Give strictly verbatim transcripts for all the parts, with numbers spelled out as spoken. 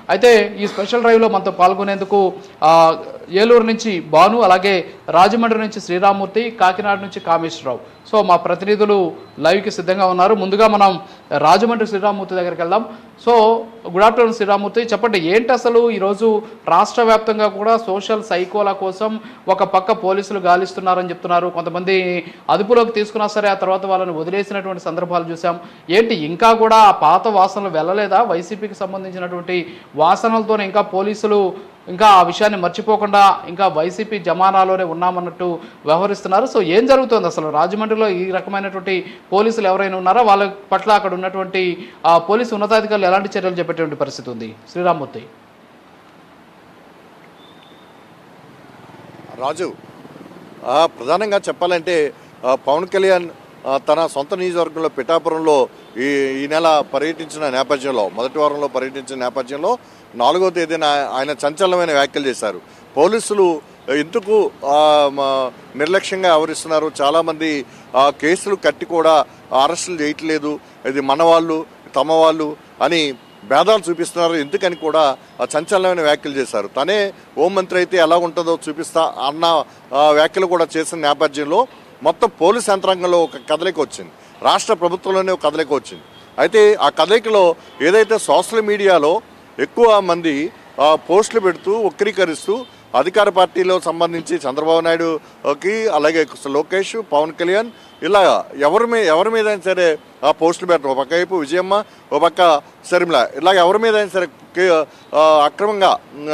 అయితే ఈ స్పెషల్ డ్రైవ్లో మనతో పాల్గొనేందుకు ఏలూరు నుంచి భాను, అలాగే రాజమండ్రి నుంచి శ్రీరామూర్తి, కాకినాడ నుంచి కామేశ్వరరావు, సో మా ప్రతినిధులు లైవ్కి సిద్ధంగా ఉన్నారు. ముందుగా మనం రాజమండ్రి శ్రీరామూర్తి దగ్గరికి వెళ్దాం. సో గుడ్ ఆఫ్టర్నూన్ శ్రీరామూర్తి, చెప్పండి ఏంటి అసలు ఈరోజు రాష్ట్ర వ్యాప్తంగా కూడా సోషల్ సైకోల కోసం ఒక పక్క పోలీసులు గాలిస్తున్నారని చెప్తున్నారు, కొంతమంది అదుపులోకి తీసుకున్నా సరే ఆ తర్వాత వాళ్ళని వదిలేసినటువంటి సందర్భాలు చూసాం. ఏంటి ఇంకా కూడా ఆ పాత వాసనలు వెళ్ళలేదా? వైసీపీకి సంబంధించినటువంటి వాసనలతోనే ఇంకా పోలీసులు ఇంకా ఆ విషయాన్ని మర్చిపోకుండా ఇంకా వైసీపీ జమానాలోనే ఉన్నామన్నట్టు వ్యవహరిస్తున్నారు. సో ఏం జరుగుతుంది అసలు రాజమండ్రిలో? ఈ రకమైనటువంటి పోలీసులు ఎవరైనా ఉన్నారా? వాళ్ళ పట్ల అక్కడ ఉన్నటువంటి పోలీసు ఉన్నతాధికారులు ఎలాంటి చర్యలు చేపట్టేటువంటి పరిస్థితి ఉంది? శ్రీరామూర్తి. రాజు, ప్రధానంగా చెప్పాలంటే పవన్ కళ్యాణ్ తన సొంత నియోజకవర్గంలో పిఠాపురంలో ఈ ఈ నెల పర్యటించిన నేపథ్యంలో, మొదటి వారంలో పర్యటించిన నేపథ్యంలో నాలుగో తేదీన ఆయన సంచలనమైన వ్యాఖ్యలు చేశారు. పోలీసులు ఎందుకు నిర్లక్ష్యంగా వ్యవహరిస్తున్నారు, చాలామంది కేసులు కట్టి కూడా అరెస్టులు చేయట్లేదు, ఇది మన వాళ్ళు తమ వాళ్ళు అని భేదాలు చూపిస్తున్నారు, ఎందుకని కూడా సంచలనమైన వ్యాఖ్యలు చేశారు. తనే హోంమంత్రి అయితే ఎలా ఉంటుందో చూపిస్తా అన్న వ్యాఖ్యలు కూడా చేసిన నేపథ్యంలో మొత్తం పోలీస్ యంత్రాంగంలో ఒక కదలిక వచ్చింది, రాష్ట్ర ప్రభుత్వంలోనే ఒక కదలిక వచ్చింది. అయితే ఆ కదలికలో ఏదైతే సోషల్ మీడియాలో ఎక్కువ మంది పోస్టులు పెడుతూ వక్రీకరిస్తూ అధికార పార్టీలో సంబంధించి చంద్రబాబు నాయుడుకి, అలాగే లోకేష్, పవన్ కళ్యాణ్ ఇలా ఎవరి మీద ఎవరి మీద అయినా సరే ఆ పోస్టులు పెట్టడం, ఒక పక్క వైపు విజయమ్మ, ఒక పక్క శర్మిల, ఇలా ఎవరి మీద అయినా సరే అక్రమంగా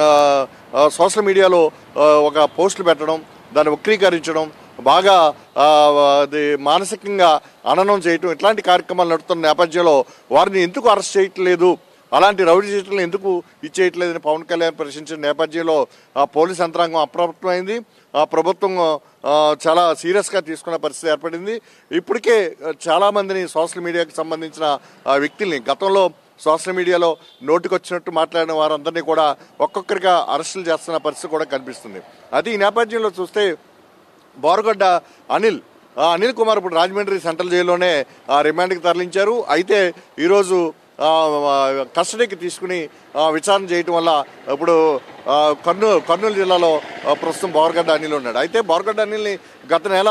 సోషల్ మీడియాలో ఒక పోస్టులు పెట్టడం, దాన్ని వక్రీకరించడం, బాగా అది మానసికంగా అననం చేయటం, ఇట్లాంటి కార్యక్రమాలు నడుతున్న నేపథ్యంలో వారిని ఎందుకు అరెస్ట్ చేయట్లేదు, అలాంటి రౌడీ చీటలను ఎందుకు ఇచ్చేయట్లేదని పవన్ కళ్యాణ్ ప్రశ్నించిన నేపథ్యంలో ఆ పోలీస్ యంత్రాంగం అప్రమత్తమైంది. ఆ ప్రభుత్వం చాలా సీరియస్గా తీసుకున్న పరిస్థితి ఏర్పడింది. ఇప్పటికే చాలామందిని సోషల్ మీడియాకి సంబంధించిన వ్యక్తుల్ని, గతంలో సోషల్ మీడియాలో నోటికొచ్చినట్టు మాట్లాడిన వారందరినీ కూడా ఒక్కొక్కరిగా అరెస్టులు చేస్తున్న పరిస్థితి కూడా కనిపిస్తుంది. అది ఈ నేపథ్యంలో చూస్తే బోరగడ్డ అనిల్ అనిల్ కుమార్ ఇప్పుడు రాజమండ్రి సెంట్రల్ జైల్లోనే రిమాండ్కి తరలించారు. అయితే ఈరోజు కస్టడీకి తీసుకుని విచారణ చేయటం వల్ల ఇప్పుడు కర్నూలు కర్నూలు జిల్లాలో ప్రస్తుతం బోరగడ్డ అనిల్ ఉన్నాడు. అయితే బోరగడ్డ అనిల్ని గత నెల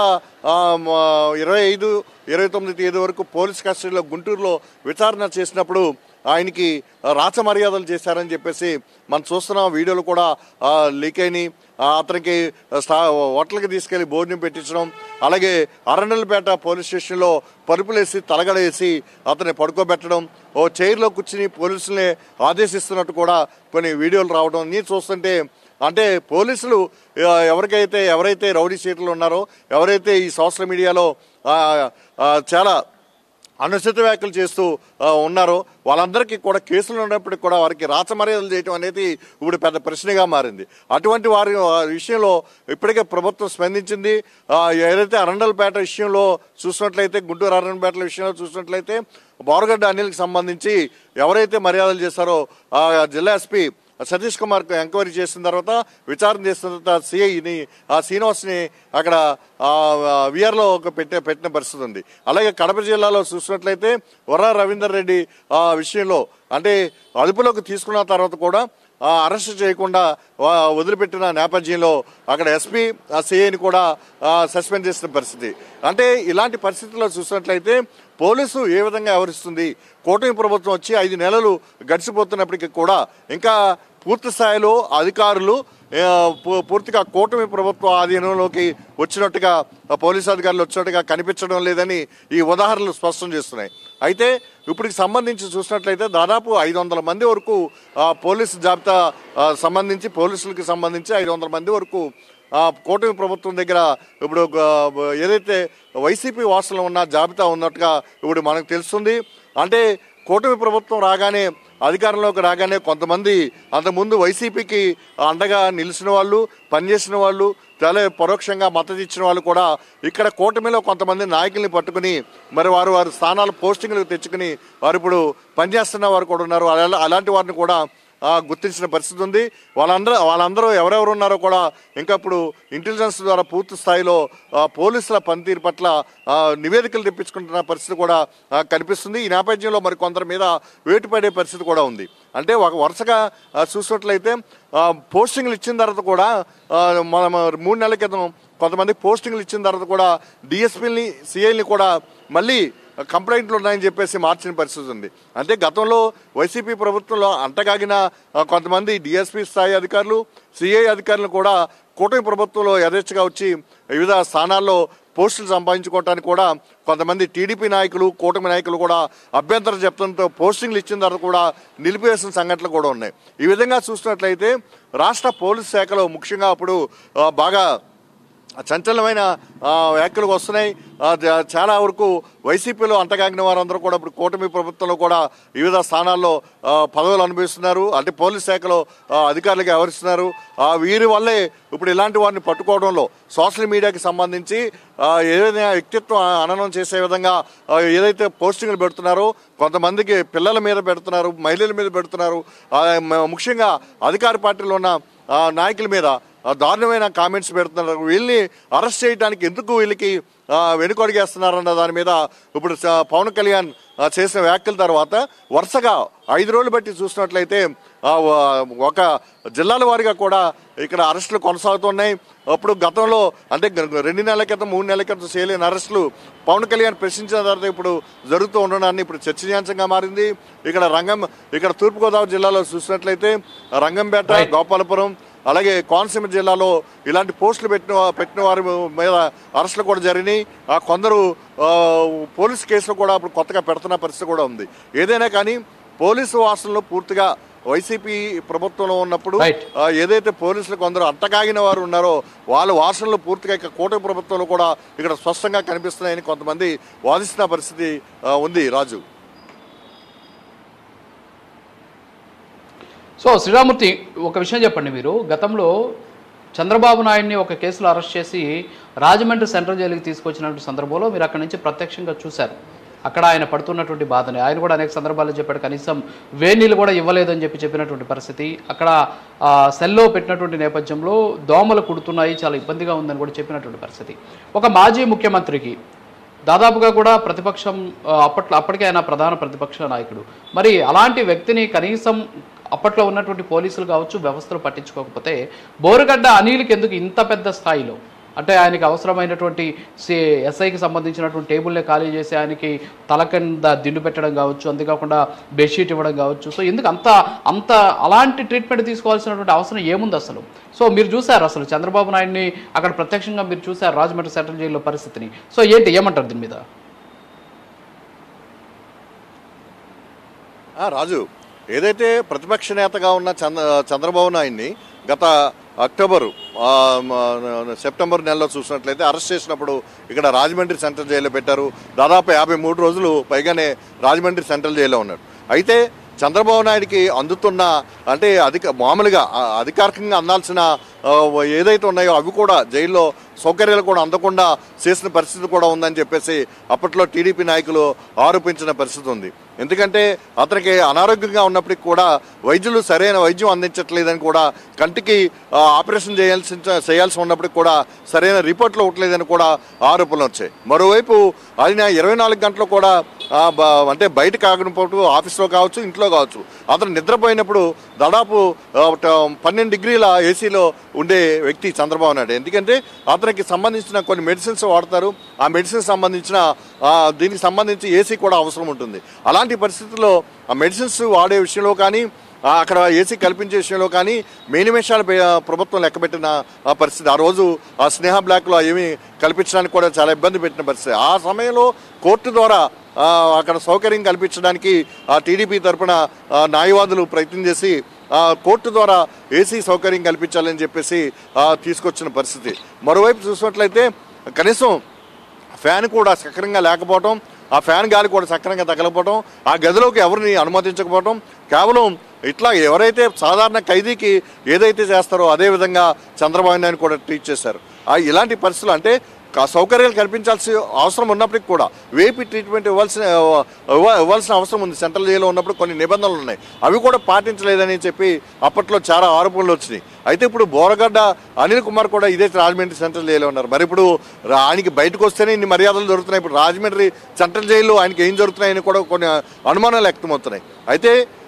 ఇరవై ఐదు ఇరవై తొమ్మిది తేదీ వరకు పోలీస్ కస్టడీలో గుంటూరులో విచారణ చేసినప్పుడు ఆయనకి రాచ మర్యాదలు చేశారని చెప్పేసి మనం చూస్తున్నాం. వీడియోలు కూడా లీక్ అయినాయి. అతనికి హోటల్కి తీసుకెళ్లి భోజనం పెట్టించడం, అలాగే అరణ్యలపేట పోలీస్ స్టేషన్లో పరుపులేసి తలగడేసి అతన్ని పడుకోబెట్టడం, ఓ చైర్లో కూర్చుని పోలీసుల్ని ఆదేశిస్తున్నట్టు కూడా కొన్ని వీడియోలు రావడం నీ చూస్తుంటే, అంటే పోలీసులు ఎవరికైతే ఎవరైతే రౌడీ షీటర్లు ఉన్నారో, ఎవరైతే ఈ సోషల్ మీడియాలో చాలా అనుచిత వ్యాఖ్యలు చేస్తూ ఉన్నారో వాళ్ళందరికీ కూడా కేసులు ఉన్నప్పటికీ కూడా వారికి రాచమర్యాదలు చేయడం అనేది ఇప్పుడు పెద్ద ప్రశ్నగా మారింది. అటువంటి వారి విషయంలో ఇప్పటికే ప్రభుత్వం స్పందించింది. ఏదైతే అరండల్పేట విషయంలో చూసినట్లయితే, గుంటూరు అరండల్పేట విషయంలో చూసినట్లయితే బోరగడ్డ అనిల్కి సంబంధించి ఎవరైతే మర్యాదలు చేశారో ఆ జిల్లా ఎస్పీ సతీష్ కుమార్కు ఎంక్వైరీ చేసిన తర్వాత, విచారణ చేసిన తర్వాత సిఐని ఆ శ్రీనివాస్ని అక్కడ విఆర్లో ఒక పెట్టే పెట్టిన పరిస్థితి ఉంది. అలాగే కడప జిల్లాలో చూసినట్లయితే వర రవీందర్ రెడ్డి ఆ విషయంలో అంటే అదుపులోకి తీసుకున్న తర్వాత కూడా అరెస్ట్ చేయకుండా వదిలిపెట్టిన నేపథ్యంలో అక్కడ ఎస్పీ ఆ సిఐని కూడా సస్పెండ్ చేసిన పరిస్థితి. అంటే ఇలాంటి పరిస్థితుల్లో చూసినట్లయితే పోలీసు ఏ విధంగా వ్యవహరిస్తుంది? కూటమి ప్రభుత్వం వచ్చి ఐదు నెలలు గడిచిపోతున్నప్పటికీ కూడా ఇంకా పూర్తి స్థాయిలో అధికారులు పూర్తిగా కూటమి ప్రభుత్వ ఆధీనంలోకి వచ్చినట్టుగా పోలీసు అధికారులు వచ్చినట్టుగా కనిపించడం లేదని ఈ ఉదాహరణలు స్పష్టం చేస్తున్నాయి. అయితే ఇప్పటికి సంబంధించి చూసినట్లయితే దాదాపు ఐదు వందల మంది వరకు పోలీసు జాబితా సంబంధించి పోలీసులకి సంబంధించి ఐదు వందల మంది వరకు కూటమి ప్రభుత్వం దగ్గర ఇప్పుడు ఏదైతే వైసీపీ వాసులు ఉన్న జాబితా ఉన్నట్టుగా ఇప్పుడు మనకు తెలుస్తుంది. అంటే కూటమి ప్రభుత్వం రాగానే, అధికారంలోకి రాగానే కొంతమంది అంతకుముందు వైసీపీకి అండగా నిలిచిన వాళ్ళు, పనిచేసిన వాళ్ళు, చాలా పరోక్షంగా మద్దతు ఇచ్చిన వాళ్ళు కూడా ఇక్కడ కూటమిలో కొంతమంది నాయకుల్ని పట్టుకుని మరి వారు వారి స్థానాలు పోస్టింగ్లు తెచ్చుకుని వారు ఇప్పుడు పనిచేస్తున్న వారు కూడా ఉన్నారు. అలాంటి వారిని కూడా గుర్తించిన పరిస్థితి ఉంది. వాళ్ళందరూ వాళ్ళందరూ ఎవరెవరు ఉన్నారో కూడా ఇంకా ఇప్పుడు ఇంటెలిజెన్స్ ద్వారా పూర్తి స్థాయిలో పోలీసుల పనితీరు పట్ల నివేదికలు తెప్పించుకుంటున్న పరిస్థితి కూడా కనిపిస్తుంది. ఈ నేపథ్యంలో మరి కొందరి మీద వేటు పడే పరిస్థితి కూడా ఉంది. అంటే ఒక వరుసగా చూసినట్లయితే పోస్టింగ్లు ఇచ్చిన తర్వాత కూడా మనం మూడు నెలల క్రితం కొంతమంది పోస్టింగ్లు ఇచ్చిన తర్వాత కూడా డిఎస్పీని సిఐని కూడా మళ్ళీ కంప్లైంట్లు ఉన్నాయని చెప్పేసి మార్చిన పరిస్థితి ఉంది. అంటే గతంలో వైసీపీ ప్రభుత్వంలో అంటగాగిన కొంతమంది డిఎస్పీ స్థాయి అధికారులు, సిఐ అధికారులు కూడా కూటమి ప్రభుత్వంలో యథేచ్ఛగా వచ్చి వివిధ స్థానాల్లో పోస్టులు సంపాదించుకోవడానికి కూడా కొంతమంది టీడీపీ నాయకులు, కూటమి నాయకులు కూడా అభ్యంతరం చెప్తుండటంతో పోస్టింగ్లు ఇచ్చిన తర్వాత కూడా నిలిపివేసిన సంఘటనలు కూడా ఉన్నాయి. ఈ విధంగా చూసినట్లయితే రాష్ట్ర పోలీస్ శాఖలో ముఖ్యంగా అప్పుడు బాగా చంచలమైన వ్యాఖ్యలు వస్తున్నాయి. చాలా వరకు వైసీపీలో అంటగాగిన వారందరూ కూడా ఇప్పుడు కూటమి ప్రభుత్వంలో కూడా వివిధ స్థానాల్లో పదవులు అనుభవిస్తున్నారు. అంటే పోలీస్ శాఖలో అధికారులుగా వ్యవహరిస్తున్నారు. వీరి వల్లే ఇప్పుడు ఇలాంటి వారిని పట్టుకోవడంలో సోషల్ మీడియాకి సంబంధించి ఏదైనా వ్యక్తిత్వం హననం చేసే విధంగా ఏదైతే పోస్టింగ్లు పెడుతున్నారో కొంతమందికి పిల్లల మీద పెడుతున్నారు, మహిళల మీద పెడుతున్నారు. ముఖ్యంగా అధికార పార్టీలో ఉన్న నాయకుల మీద దారుణమైన కామెంట్స్ పెడుతున్నారు. వీళ్ళని అరెస్ట్ చేయడానికి ఎందుకు వీళ్ళకి వెనుకడుగేస్తున్నారన్న దాని మీద ఇప్పుడు పవన్ కళ్యాణ్ చేసిన వ్యాఖ్యల తర్వాత వరుసగా ఐదు రోజులు బట్టి చూసినట్లయితే ఒక జిల్లాల వారీగా కూడా ఇక్కడ అరెస్టులు కొనసాగుతున్నాయి. అప్పుడు గతంలో అంటే రెండు నెలల క్రితం మూడు నెలల క్రితం చేయలేని అరెస్టులు పవన్ కళ్యాణ్ ప్రశ్నించిన తర్వాత ఇప్పుడు జరుగుతూ ఉండడాన్ని ఇప్పుడు చర్చనీయాంశంగా మారింది. ఇక్కడ రంగం ఇక్కడ తూర్పుగోదావరి జిల్లాలో చూసినట్లయితే రంగంపేట, గోపాలపురం, అలాగే కోనసీమ జిల్లాలో ఇలాంటి పోస్టులు పెట్టిన పెట్టిన వారి మీద అరెస్టులు కూడా జరిగినాయి. కొందరు పోలీసు కేసులు కూడా ఇప్పుడు కొత్తగా పెడుతున్న పరిస్థితి కూడా ఉంది. ఏదైనా కానీ పోలీసు వాసనలో పూర్తిగా వైసీపీ ప్రభుత్వంలో ఉన్నప్పుడు ఏదైతే పోలీసులు కొందరు అంటకాగిన వారు ఉన్నారో వాళ్ళ వాసనలు పూర్తిగా ఇక కూటమి ప్రభుత్వంలో కూడా ఇక్కడ స్పష్టంగా కనిపిస్తున్నాయని కొంతమంది వాదిస్తున్న పరిస్థితి ఉంది. రాజు, సో శ్రీరామూర్తి ఒక విషయం చెప్పండి. మీరు గతంలో చంద్రబాబు నాయుడిని ఒక కేసులో అరెస్ట్ చేసి రాజమండ్రి సెంట్రల్ జైలుకి తీసుకొచ్చినటువంటి సందర్భంలో మీరు అక్కడి నుంచి ప్రత్యక్షంగా చూశారు. అక్కడ ఆయన పడుతున్నటువంటి బాధని ఆయన కూడా అనేక సందర్భాల్లో చెప్పాడు. కనీసం వేణీళ్ళు కూడా ఇవ్వలేదని చెప్పి చెప్పినటువంటి పరిస్థితి, అక్కడ సెల్లో పెట్టినటువంటి నేపథ్యంలో దోమలు కుడుతున్నాయి, చాలా ఇబ్బందిగా ఉందని కూడా చెప్పినటువంటి పరిస్థితి. ఒక మాజీ ముఖ్యమంత్రికి దాదాపుగా కూడా ప్రతిపక్షం అప్పట్లో అప్పటికే ఆయన ప్రధాన ప్రతిపక్ష నాయకుడు, మరి అలాంటి వ్యక్తిని కనీసం అప్పట్లో ఉన్నటువంటి పోలీసులు కావచ్చు వ్యవస్థలు పట్టించుకోకపోతే బోరుగడ్డ అనిల్కి ఎందుకు ఇంత పెద్ద స్థాయిలో, అంటే ఆయనకి అవసరమైనటువంటి సి ఎస్ఐకి సంబంధించినటువంటి టేబుల్నే ఖాళీ చేసి ఆయనకి తల కింద దిండు పెట్టడం కావచ్చు, అంతేకాకుండా బెడ్షీట్ ఇవ్వడం కావచ్చు, సో ఎందుకు అంత అంత అలాంటి ట్రీట్మెంట్ తీసుకోవాల్సినటువంటి అవసరం ఏముంది అసలు? సో మీరు చూసారు అసలు చంద్రబాబు నాయుడిని అక్కడ ప్రత్యక్షంగా మీరు చూసారు రాజమండ్రి సెంట్రల్ జైల్లో పరిస్థితిని. సో ఏంటి ఏమంటారు దీని మీద? రాజు, ఏదైతే ప్రతిపక్ష నేతగా ఉన్న చంద్ర చంద్రబాబు నాయుడిని గత అక్టోబరు సెప్టెంబర్ నెలలో చూసినట్లయితే అరెస్ట్ చేసినప్పుడు ఇక్కడ రాజమండ్రి సెంట్రల్ జైల్లో పెట్టారు. దాదాపు యాభై మూడు రోజులు పైగానే రాజమండ్రి సెంట్రల్ జైల్లో ఉన్నాడు. అయితే చంద్రబాబు నాయుడికి అందుతున్న అంటే అధిక మామూలుగా అధికారికంగా అందాల్సిన ఏదైతే ఉన్నాయో అవి కూడా జైల్లో సౌకర్యాలు కూడా అందకుండా చేసిన పరిస్థితి కూడా ఉందని చెప్పేసి అప్పట్లో టీడీపీ నాయకులు ఆరోపించిన పరిస్థితి ఉంది. ఎందుకంటే అతనికి అనారోగ్యంగా ఉన్నప్పటికీ కూడా వైద్యులు సరైన వైద్యం అందించట్లేదని కూడా, కంటికి ఆపరేషన్ చేయాల్సి చేయాల్సి ఉన్నప్పటికి కూడా సరైన రిపోర్ట్లు ఇవ్వట్లేదని కూడా ఆరోపణలు వచ్చాయి. మరోవైపు ఆయన ఇరవై నాలుగు గంటలు కూడా అంటే బయట కాకపోతే ఆఫీస్లో కావచ్చు, ఇంట్లో కావచ్చు, అతను నిద్రపోయినప్పుడు దాదాపు పన్నెండు డిగ్రీల ఏసీలో ఉండే వ్యక్తి చంద్రబాబు నాయుడు. ఎందుకంటే అతనికి సంబంధించిన కొన్ని మెడిసిన్స్ వాడతారు. ఆ మెడిసిన్స్ సంబంధించిన దీనికి సంబంధించి ఏసీ కూడా అవసరం ఉంటుంది. అలాంటి పరిస్థితుల్లో ఆ మెడిసిన్స్ వాడే విషయంలో కానీ అక్కడ ఏసీ కల్పించే విషయంలో కానీ మేనిమేషాలు ప్రభుత్వం లెక్కబెట్టిన పరిస్థితి. ఆ రోజు ఆ స్నేహ బ్లాక్లో ఏమీ కల్పించడానికి కూడా చాలా ఇబ్బంది పెట్టిన పరిస్థితి. ఆ సమయంలో కోర్టు ద్వారా అక్కడ సౌకర్యం కల్పించడానికి ఆ టీడీపీ తరఫున న్యాయవాదులు ప్రయత్నం చేసి కోర్టు ద్వారా ఏసీ సౌకర్యం కల్పించాలని చెప్పేసి తీసుకొచ్చిన పరిస్థితి. మరోవైపు చూసినట్లయితే కనీసం ఫ్యాన్ కూడా సక్రమంగా లేకపోవటం, ఆ ఫ్యాన్ గాలి కూడా సక్రమంగా తగలకపోవటం, ఆ గదిలోకి ఎవరిని అనుమతించకపోవటం, కేవలం ఇట్లా ఎవరైతే సాధారణ ఖైదీకి ఏదైతే చేస్తారో అదేవిధంగా చంద్రబాబు నాయుడు కూడా ట్రీట్ చేశారు. ఇలాంటి పరిస్థితులు అంటే సౌకర్యాలు కల్పించాల్సిన అవసరం ఉన్నప్పటికీ కూడా వేపీ ట్రీట్మెంట్ ఇవ్వాల్సిన ఇవ్వాల్సిన అవసరం ఉంది. సెంట్రల్ జైల్లో ఉన్నప్పుడు కొన్ని నిబంధనలు ఉన్నాయి, అవి కూడా పాటించలేదని చెప్పి అప్పట్లో చాలా ఆరోపణలు వచ్చినాయి. అయితే ఇప్పుడు బోరగడ్డ అనిల్ కుమార్ కూడా ఇదే రాజమండ్రి సెంట్రల్ జైల్లో ఉన్నారు. మరి ఇప్పుడు ఆయనకి బయటకు వస్తేనే ఇన్ని మర్యాదలు జరుగుతున్నాయి, ఇప్పుడు రాజమండ్రి సెంట్రల్ జైల్లో ఆయనకి ఏం జరుగుతున్నాయని కూడా కొన్ని అనుమానాలు వ్యక్తమవుతున్నాయి. అయితే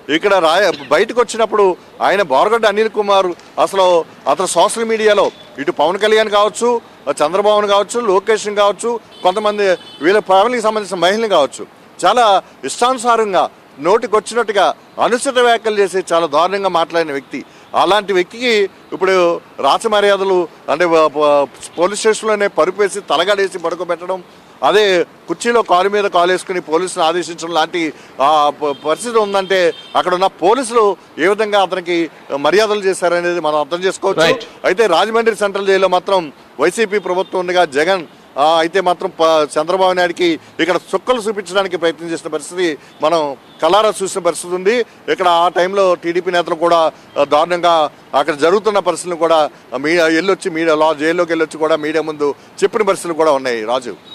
ఇక్కడ రాయ బయటకు వచ్చినప్పుడు ఆయన బోరగడ్డ అనిల్ కుమార్ అసలు అతను సోషల్ మీడియాలో ఇటు పవన్ కళ్యాణ్ కావచ్చు, చంద్రబాబును కావచ్చు, లోకేష్ కావచ్చు, కొంతమంది వీళ్ళ ఫ్యామిలీకి సంబంధించిన మహిళలు కావచ్చు, చాలా ఇష్టానుసారంగా నోటికి వచ్చినట్టుగా అనుచిత వ్యాఖ్యలు చేసి చాలా దారుణంగా మాట్లాడిన వ్యక్తి. అలాంటి వ్యక్తికి ఇప్పుడు రాచమర్యాదలు అంటే పోలీస్ స్టేషన్లోనే పరుపేసి తలగడేసి పడుకోబెట్టడం, అదే కుర్చీలో కాలు మీద కాలు వేసుకుని పోలీసులు ఆదేశించడం లాంటి పరిస్థితి ఉందంటే అక్కడ ఉన్న పోలీసులు ఏ విధంగా అతనికి మర్యాదలు చేశారనేది మనం అర్థం చేసుకోవచ్చు. అయితే రాజమండ్రి సెంట్రల్ జైల్లో మాత్రం వైసీపీ ప్రభుత్వం ఉండగా జగన్ అయితే మాత్రం చంద్రబాబు నాయుడికి ఇక్కడ చుక్కలు చూపించడానికి ప్రయత్నం చేసిన పరిస్థితి మనం కలారా చూసిన పరిస్థితి ఉంది. ఇక్కడ ఆ టైంలో టీడీపీ నేతలు కూడా దారుణంగా అక్కడ జరుగుతున్న పరిస్థితులు కూడా మీడియా వెళ్ళొచ్చి మీడియా లా జైల్లోకి వెళ్ళొచ్చి కూడా మీడియా ముందు చెప్పిన పరిస్థితులు కూడా ఉన్నాయి. రాజు.